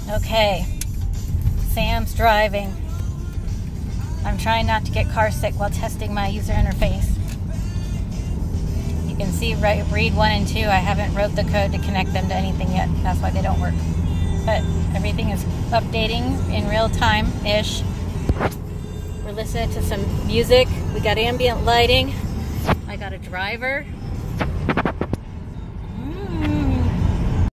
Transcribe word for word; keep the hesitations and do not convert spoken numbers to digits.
Okay, Sam's driving. I'm trying not to get car sick while testing my user interface. You can see right, read one and two. I haven't wrote the code to connect them to anything yet. That's why they don't work. But everything is updating in real time-ish. We're listening to some music. We got ambient lighting. I got a driver.